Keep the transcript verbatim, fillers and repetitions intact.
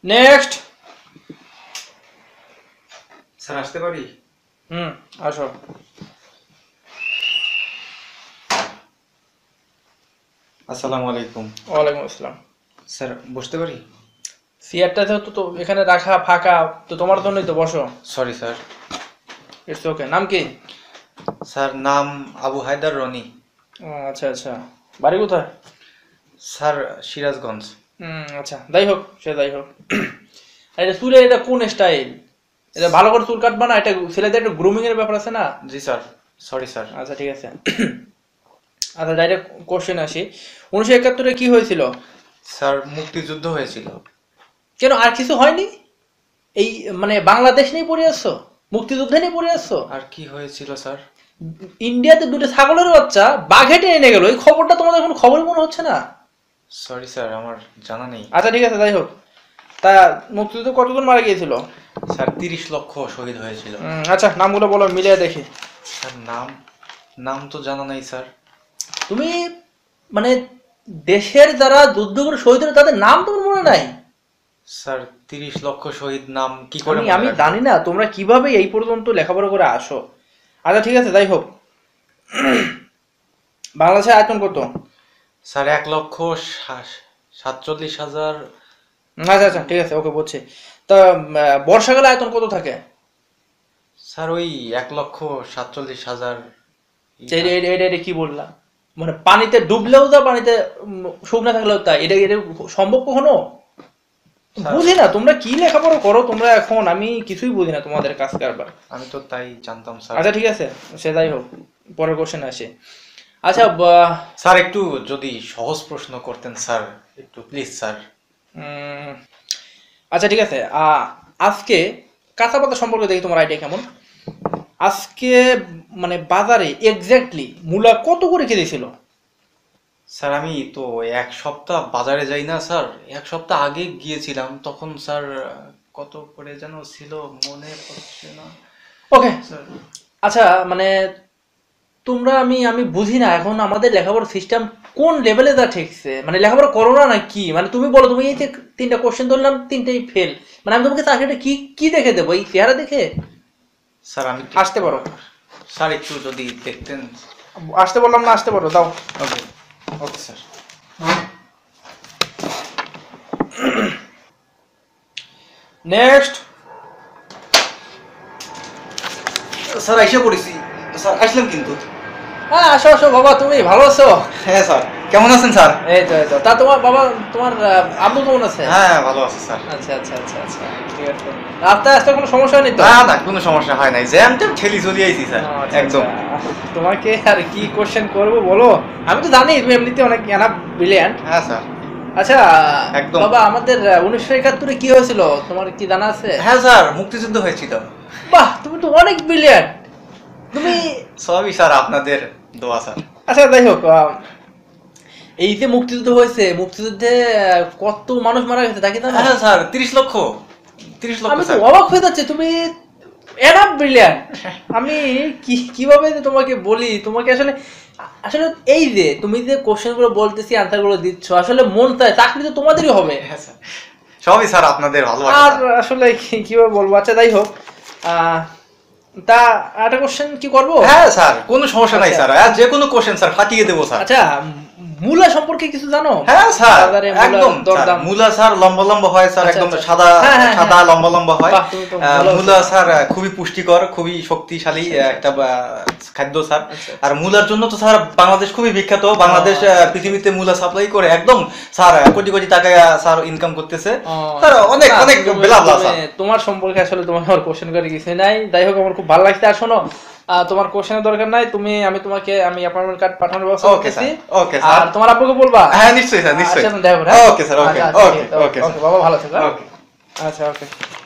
Next. Sir আসতে পারি? হুম, আসো। আসসালামু আলাইকুম। ওয়ালাইকুম আসসালাম। স্যার বসতে পারি? চেয়ারটা তো তো এখানে রাখা ফাঁকা, তো তোমার জন্যই তো, বসো। Sorry sir. It's okay. নাম কি? স্যার নাম আবু হায়দার রনি। ও আচ্ছা আচ্ছা, বাড়ি কোথায়? স্যার সিরাজগঞ্জ। হুম আচ্ছা, যাই হোক, সে যাই হোক। এটা চুলের এটা কোন স্টাইল? এটা ভালো করে চুল কাটবা না? এটা ছেলেদের একটা গ্রুমিং এর ব্যাপার আছে না? জি স্যার, সরি স্যার। আচ্ছা ঠিক আছে। আচ্ছা ডাইরেক্ট কোশ্চেন আসি, উনিশশো একাত্তরে কি হয়েছিল? স্যার মুক্তিযুদ্ধ হয়েছিল। কেন, আর কিছু হয়নি? এই মানে বাংলাদেশ নিয়ে পড়ে আসছো, মুক্তিযুদ্ধে নিয়ে পড়ে আসছো? আর কি হয়েছিল স্যার? ইন্ডিয়াতে দুটো ছাগলের বাচ্চা বাঘে টেনে নিয়ে গেল, এই খবরটা তোমাদের কোনো খবর মনে হচ্ছে না? সরি স্যার, আমার জানা নেই। আচ্ছা ঠিক আছে, যাই হোক। তা মুক্তিযুদ্ধে কতজন মারা গিয়েছিল? স্যার তিরিশ লক্ষ শহীদ হয়েছিল। হুম, আচ্ছা নামগুলো বলো, মিলিয়ে দেখি। স্যার নাম নাম তো জানা নেই স্যার। তুমি মানে দেশের যারা যুদ্ধ করে শহীদ হলো তাদের নাম তোমার মনে নাই? স্যার তিরিশ লক্ষ শহীদ নাম কি করে আমি মনে আমি রাখবো? জানি না তোমরা কিভাবে এই পর্যন্ত লেখাপড়া করে আসো। আচ্ছা ঠিক আছে, যাই হোক। বাংলাদেশের আয়তন কত? স্যার এক লক্ষ সা- সাতচল্লিশ হাজার। আচ্ছা আচ্ছা ঠিক আছে, ওকে বলছি। তা আহ, বর্ষাকালে আয়তন কত থাকে? স্যার ওই এক লক্ষ সাতচল্লিশ হাজার। এটা এটা- এটা এটা কি বললাম? মানে পানিতে ডুবলেও তা, পানিতে উম, শুকনা থাকলেও তা, এটা এটা সম্ভব কখনো? স্যার, বুঝি না তোমরা কি লেখাপড়া করো তোমরা এখন, আমি কিছুই বুঝি না তোমাদের কাজ কারবার। আমি তো তাই জানতাম স্যার। আচ্ছা ঠিক আছে, সে যাই হোক, পরের কোশ্চেন আসে। আচ্ছা বা- স্যার একটু যদি সহজ প্রশ্ন করতেন স্যার, একটু প্লিজ স্যার। উম, আচ্ছা ঠিক আছে, আহ, আজকে কাঁচা পাতা সম্পর্কে দেখি তোমার আইডিয়া কেমন। আজকে মানে বাজারে এক্স্যাক্টলি মূলা কত করে কেটেছিল? স্যার আমি তো এক সপ্তাহ বাজারে যাই না স্যার, এক সপ্তাহ আগে গিয়েছিলাম, তখন স্যার কত করে যেন ছিল মনে পড়ছে না ওকে। স্যার। আচ্ছা মানে তোমরা, আমি আমি বুঝি না এখন আমাদের লেখাপড়ার সিস্টেম কোন লেভেলে যা ঠেকছে, মানে লেখাপড়া করো না না কি? মানে তুমি বলো, তুমি এই যে তিনটা কোশ্চেন ধরলাম তিনটেই ফেল, মানে আমি তোমাকে চাকরিটা কি কি দেখে দেবো, এই চেহারা দেখে? স্যার আমি আসতে পারো। স্যার একটু যদি দেখতেন। আসতে বললাম না, আসতে পারো, দাও। Okay okay sir. Next. Sir আইসা পড়েছি স্যার, আসলাম কিন্তু। হ্যাঁ আসো আসো বাবা, তুমি ভালো আছো? হ্যাঁ স্যার, কেমন আছেন স্যার? এই তো এই তো। তা তোমার বাবা, তোমার আহ, আব্বু কেমন আছে? হ্যাঁ ভালো আছে স্যার। আচ্ছা আচ্ছা আচ্ছা আচ্ছা, ঠিক আছে। রাস্তায় আসতে কোনো সমস্যা নেই তো? না না, কোনো সমস্যা হয় নাই, জ্যাম ট্যাম ঠেলি চলে আইছি স্যার। ও, আচ্ছা, একদম। আচ্ছা। তোমাকে আর কি কোশ্চেন করবো বলো, আমি তো জানি তুমি এমনিতে অনেক এনাফ ব্রিলিয়ান্ট। হ্যাঁ স্যার। আচ্ছা একদম। বাবা, আমাদের উনিশশো একাত্তরে কি হয়েছিল তোমার কি জানা আছে? হ্যাঁ স্যার, মুক্তিযুদ্ধ হয়েছিল। বাহ, তুমি তো অনেক ব্রিলিয়ান্ট তুমি। সবই স্যার আপনাদের দোয়া স্যার। আচ্ছা যাই হোক, আহ, এই যে মুক্তিযুদ্ধ হয়েছে, মুক্তিযুদ্ধে আহ, কত মানুষ মারা গেছে তা কি জানো? হ্যাঁ স্যার, তিরিশ লক্ষ তিরিশ লক্ষ আমি তো স্যার। অবাক হয়ে যাচ্ছি, তুমি এনাফ ব্রিলিয়ান্ট। আমি কি কিভাবে যে তোমাকে বলি, তোমাকে আসলে আসলে এই যে তুমি যে কোশ্চেন গুলো বলতেছি, আনসার গুলো দিচ্ছ, আসলে মন চায় চাকরি তো তোমাদেরই হবে। হ্যাঁ স্যার, সবই স্যার আপনাদের ভালোবাসা আর স্যার। আসলে কি- কিভাবে বলবো, আচ্ছা যাই হোক। আহ, তা একটা কোশ্চেন কি করবো? হ্যাঁ স্যার, কোনো সমস্যা নাই আচ্ছা। স্যার, আর যে কোনো কোশ্চেন স্যার ফাটিয়ে দেবো স্যার। আচ্ছা, মূলা সম্পর্কে কিছু জানো? হ্যাঁ স্যার, বাজারে মূলার একদম স্যার। দরদাম। মূলা স্যার লম্বা লম্বা হয় স্যার, আচ্ছা, একদম আচ্ছা। সাদা হ্যাঁ, হ্যাঁ, সাদা হ্যাঁ। লম্বা লম্বা হয়। বাহ, তুমি তো আহ, ভালো মূলা আছো। স্যার খুবই পুষ্টিকর, খুবই শক্তিশালী আচ্ছা, আচ্ছা। একটা আহ, খাদ্য স্যার। আচ্ছা। আর মূলার জন্য তো স্যার বাংলাদেশ খুবই বিখ্যাত, বাংলাদেশ আহ, আচ্ছা। পৃথিবীতে মূলা সাপ্লাই করে একদম স্যার কোটি কোটি টাকা স্যার ইনকাম করতেছে ও, স্যার, অনেক না, অনেক তুমি- বেলা বেলা স্যার। তুমি- তোমার সম্পর্কে আসলে তোমার আমার কোশ্চেন করে কিছু নাই, যাই হোক আমার খুব ভালো লাগছে। আর শোনো, আহ, তোমার কোশ্চেনের দরকার নাই, তুমি আমি তোমাকে আমি অ্যাপয়েন্টমেন্ট কার্ড পাঠানোর ব্যবস্থা ওকে করতেছি। Sir, okay sir. আর তোমার আব্বুকে বলবা। হ্যাঁ নিশ্চয়ই স্যার, নিশ্চয়ই। আচ্ছা, দেখা হবে, হ্যাঁ? ওকে স্যার, ওকে আচ্ছা, আচ্ছা, ওকে ঠিক আছে, ওকে ওকে বাবা, ভালো থেকো, হ্যাঁ? ওকে। আচ্ছা ওকে।